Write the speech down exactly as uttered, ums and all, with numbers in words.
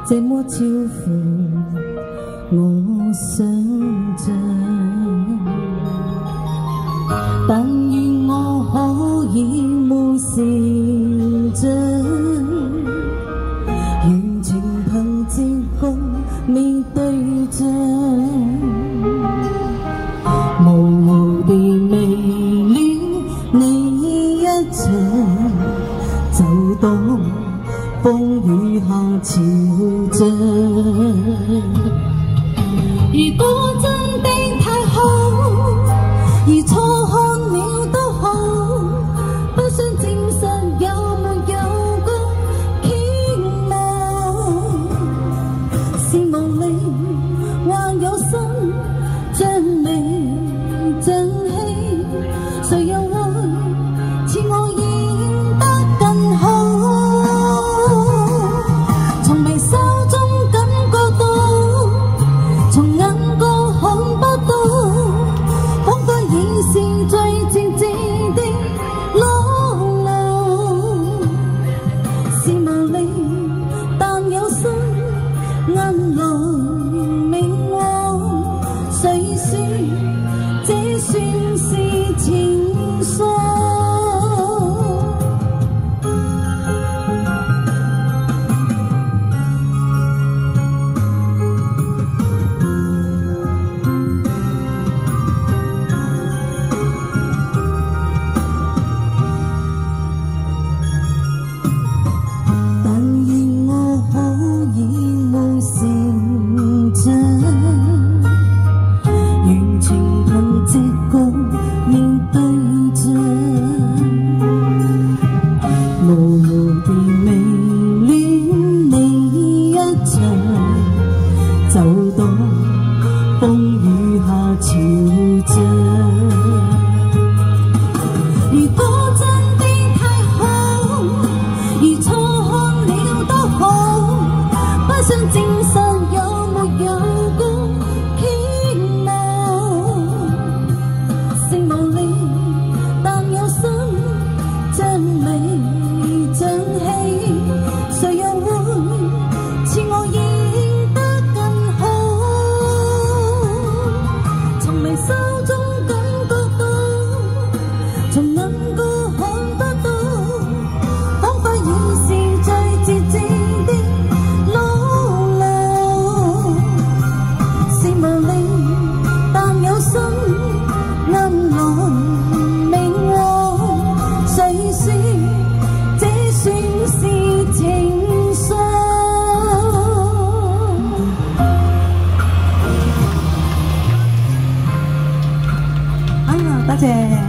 這麼超乎我想象，但願我可以沒成長，完全憑直覺未對象，模糊地迷戀你一場，就當風雨下潮漲。如果真的太好，而錯看了都好，不想證實有沒有個傾慕，是無力或有心將你像戲，誰又會似我演得更好？從微笑中感覺到，從眼角看不到，彷彿已是最靜靜的裸露，是無力但有心眼來明往，誰說這算是情愫？就當風雨下潮漲。如果真的太好，而錯看了都好，不想證實有沒有個傾慕，性無力但有心將你像戲，誰又會似我演微笑中感覺到，從眼角看得到，彷彿已是最節節的裸露，是無力但有心眼來明往，誰說這算是情愫？多謝。